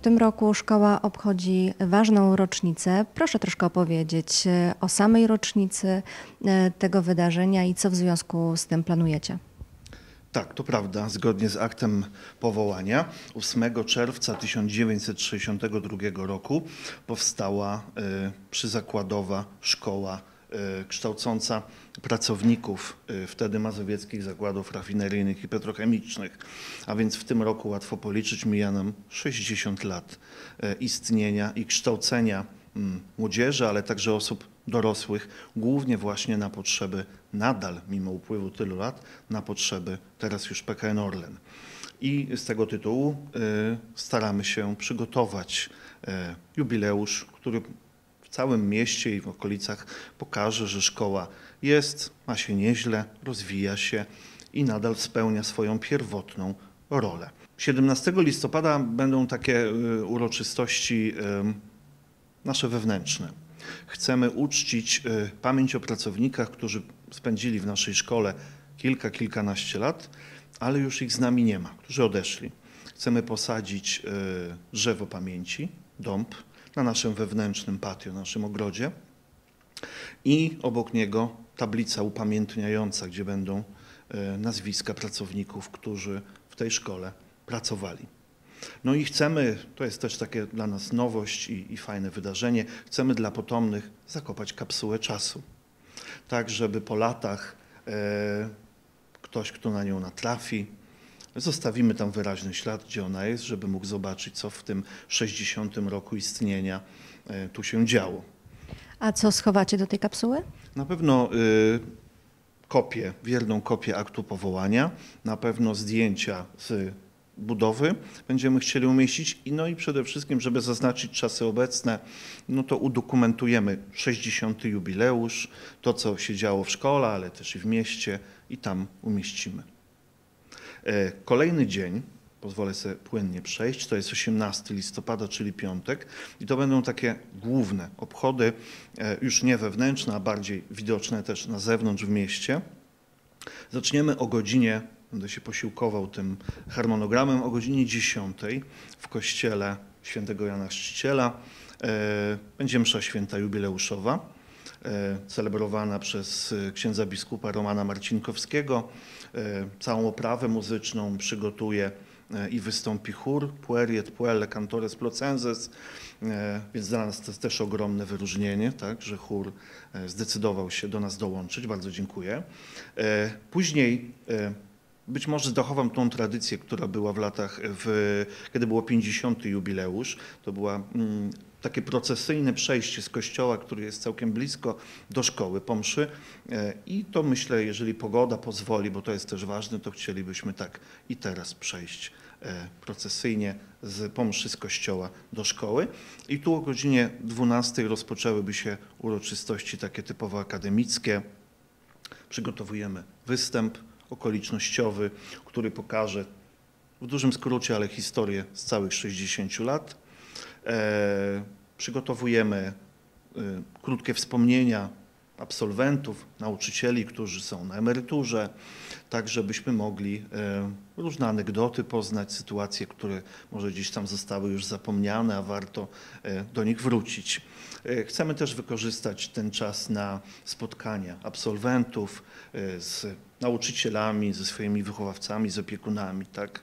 tym roku szkoła obchodzi ważną rocznicę. Proszę troszkę opowiedzieć o samej rocznicy tego wydarzenia i co w związku z tym planujecie. Tak, to prawda. Zgodnie z aktem powołania 8 czerwca 1962 roku powstała przyzakładowa szkoła kształcąca pracowników wtedy mazowieckich zakładów rafineryjnych i petrochemicznych. A więc w tym roku, łatwo policzyć, mija nam 60 lat istnienia i kształcenia młodzieży, ale także osób dorosłych, głównie właśnie na potrzeby, nadal mimo upływu tylu lat, na potrzeby teraz już PKN Orlen. I z tego tytułu staramy się przygotować jubileusz, który w całym mieście i w okolicach pokaże, że szkoła jest, ma się nieźle, rozwija się i nadal spełnia swoją pierwotną rolę. 17 listopada będą takie uroczystości nasze wewnętrzne. Chcemy uczcić pamięć o pracownikach, którzy spędzili w naszej szkole kilkanaście lat, ale już ich z nami nie ma, którzy odeszli. Chcemy posadzić drzewo pamięci, dąb, na naszym wewnętrznym patio, naszym ogrodzie i obok niego tablica upamiętniająca, gdzie będą nazwiska pracowników, którzy w tej szkole pracowali. No i chcemy, to jest też takie dla nas nowość i fajne wydarzenie, chcemy dla potomnych zakopać kapsułę czasu. Tak, żeby po latach ktoś, kto na nią natrafi, zostawimy tam wyraźny ślad, gdzie ona jest, żeby mógł zobaczyć, co w tym 60. roku istnienia tu się działo. A co schowacie do tej kapsuły? Na pewno wierną kopię aktu powołania, na pewno zdjęcia z budowy będziemy chcieli umieścić no i przede wszystkim, żeby zaznaczyć czasy obecne, no to udokumentujemy 60. jubileusz, to co się działo w szkole, ale też i w mieście i tam umieścimy. Kolejny dzień, pozwolę sobie płynnie przejść, to jest 18 listopada, czyli piątek i to będą takie główne obchody, już nie wewnętrzne, a bardziej widoczne też na zewnątrz w mieście. Zaczniemy o godzinie, będę się posiłkował tym harmonogramem, o godzinie 10 w kościele świętego Jana Chrzciciela. Będzie msza święta jubileuszowa, celebrowana przez księdza biskupa Romana Marcinkowskiego. Całą oprawę muzyczną przygotuje i wystąpi chór Pueriet puelle cantores plocenses, więc dla nas to jest też ogromne wyróżnienie, tak, że chór zdecydował się do nas dołączyć. Bardzo dziękuję. Później być może zachowam tą tradycję, która była w latach, kiedy było 50. jubileusz. To była takie procesyjne przejście z kościoła, który jest całkiem blisko, do szkoły po mszy. I to myślę, jeżeli pogoda pozwoli, bo to jest też ważne, to chcielibyśmy tak i teraz przejść procesyjnie po mszy z kościoła do szkoły. I tu o godzinie 12 rozpoczęłyby się uroczystości takie typowo akademickie. Przygotowujemy występ okolicznościowy, który pokaże w dużym skrócie, ale historię z całych 60 lat. Przygotowujemy krótkie wspomnienia absolwentów, nauczycieli, którzy są na emeryturze, tak żebyśmy mogli różne anegdoty poznać, sytuacje, które może gdzieś tam zostały już zapomniane, a warto do nich wrócić. Chcemy też wykorzystać ten czas na spotkania absolwentów z nauczycielami, ze swoimi wychowawcami, z opiekunami, tak.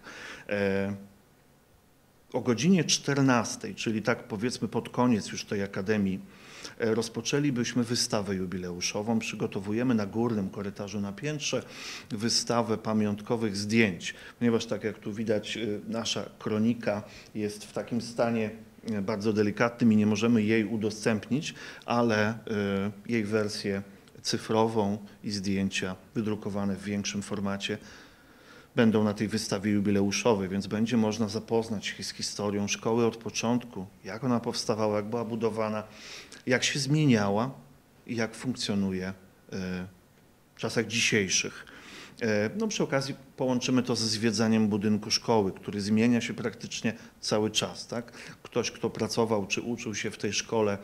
O godzinie 14, czyli tak powiedzmy pod koniec już tej akademii, rozpoczęlibyśmy wystawę jubileuszową. Przygotowujemy na górnym korytarzu na piętrze wystawę pamiątkowych zdjęć, ponieważ tak jak tu widać, nasza kronika jest w takim stanie bardzo delikatnym i nie możemy jej udostępnić, ale jej wersję cyfrową i zdjęcia wydrukowane w większym formacie będą na tej wystawie jubileuszowej, więc będzie można zapoznać się z historią szkoły od początku, jak ona powstawała, jak była budowana, jak się zmieniała i jak funkcjonuje w czasach dzisiejszych. No, przy okazji połączymy to ze zwiedzaniem budynku szkoły, który zmienia się praktycznie cały czas. Tak? Ktoś, kto pracował czy uczył się w tej szkole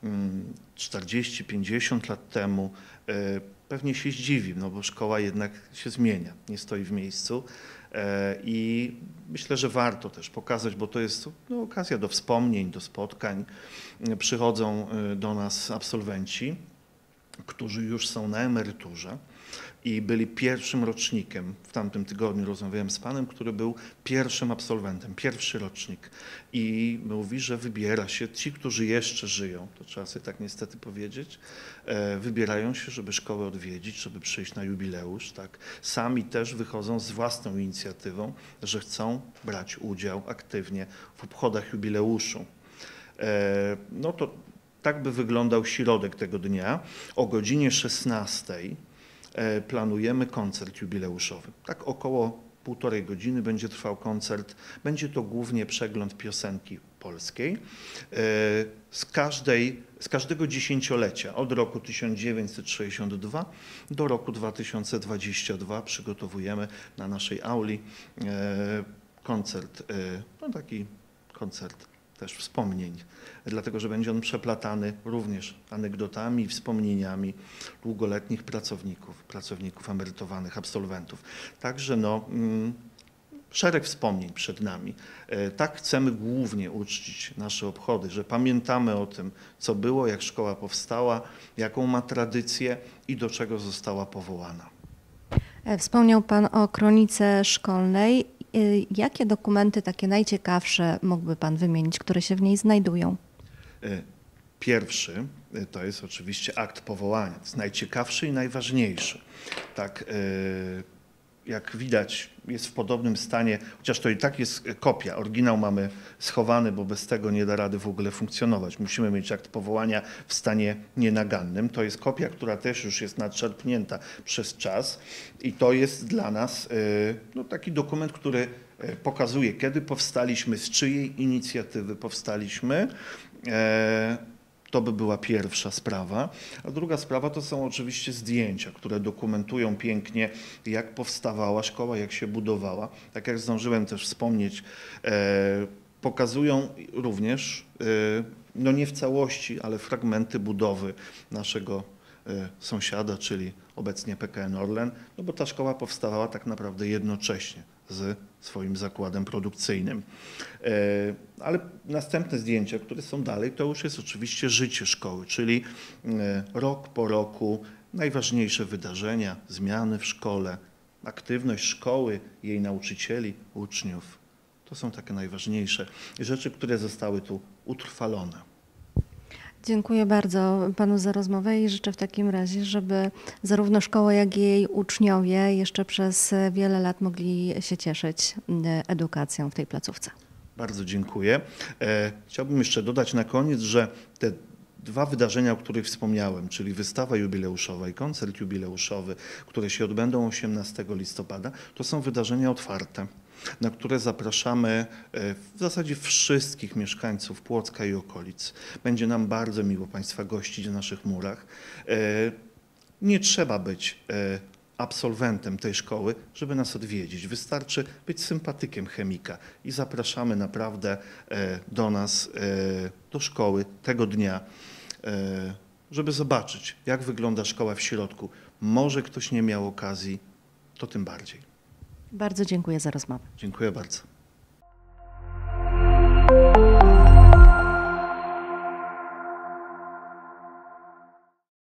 40-50 lat temu, pewnie się zdziwi, no bo szkoła jednak się zmienia, nie stoi w miejscu. I myślę, że warto też pokazać, bo to jest okazja do wspomnień, do spotkań. Przychodzą do nas absolwenci, którzy już są na emeryturze i byli pierwszym rocznikiem. W tamtym tygodniu rozmawiałem z panem, który był pierwszym absolwentem, pierwszy rocznik. I mówi, że wybiera się, ci, którzy jeszcze żyją, to trzeba sobie tak niestety powiedzieć, wybierają się, żeby szkołę odwiedzić, żeby przyjść na jubileusz. Tak. Sami też wychodzą z własną inicjatywą, że chcą brać udział aktywnie w obchodach jubileuszu. No to tak by wyglądał środek tego dnia. O godzinie 16 planujemy koncert jubileuszowy. Tak około 1,5 godziny będzie trwał koncert. Będzie to głównie przegląd piosenki polskiej. Z każdego dziesięciolecia, od roku 1962 do roku 2022 przygotowujemy na naszej auli koncert, taki koncert też wspomnień, dlatego że będzie on przeplatany również anegdotami i wspomnieniami długoletnich pracowników emerytowanych, absolwentów. Także szereg wspomnień przed nami. Tak chcemy głównie uczcić nasze obchody, że pamiętamy o tym, co było, jak szkoła powstała, jaką ma tradycję i do czego została powołana. Wspomniał pan o kronice szkolnej. Jakie dokumenty takie najciekawsze mógłby pan wymienić, które się w niej znajdują? Pierwszy to jest oczywiście akt powołania. To jest najciekawszy i najważniejszy. Tak, jak widać, jest w podobnym stanie, chociaż to i tak jest kopia. Oryginał mamy schowany, bo bez tego nie da rady w ogóle funkcjonować. Musimy mieć akt powołania w stanie nienagannym. To jest kopia, która też już jest nadszarpnięta przez czas i to jest dla nas taki dokument, który pokazuje, kiedy powstaliśmy, z czyjej inicjatywy powstaliśmy. To by była pierwsza sprawa. A druga sprawa to są oczywiście zdjęcia, które dokumentują pięknie, jak powstawała szkoła, jak się budowała. Tak jak zdążyłem też wspomnieć, pokazują również, nie w całości, ale fragmenty budowy naszego sąsiada, czyli obecnie PKN Orlen, bo ta szkoła powstawała tak naprawdę jednocześnie z swoim zakładem produkcyjnym. Ale następne zdjęcia, które są dalej, to już jest oczywiście życie szkoły, czyli rok po roku najważniejsze wydarzenia, zmiany w szkole, aktywność szkoły, jej nauczycieli, uczniów. To są takie najważniejsze rzeczy, które zostały tu utrwalone. Dziękuję bardzo panu za rozmowę i życzę w takim razie, żeby zarówno szkoła, jak i jej uczniowie jeszcze przez wiele lat mogli się cieszyć edukacją w tej placówce. Bardzo dziękuję. Chciałbym jeszcze dodać na koniec, że te dwa wydarzenia, o których wspomniałem, czyli wystawa jubileuszowa i koncert jubileuszowy, które się odbędą 18 listopada, to są wydarzenia otwarte, na które zapraszamy w zasadzie wszystkich mieszkańców Płocka i okolic. Będzie nam bardzo miło Państwa gościć w naszych murach. Nie trzeba być absolwentem tej szkoły, żeby nas odwiedzić. Wystarczy być sympatykiem chemika i zapraszamy naprawdę do nas, do szkoły tego dnia, żeby zobaczyć, jak wygląda szkoła w środku. Może ktoś nie miał okazji, to tym bardziej. Bardzo dziękuję za rozmowę. Dziękuję bardzo.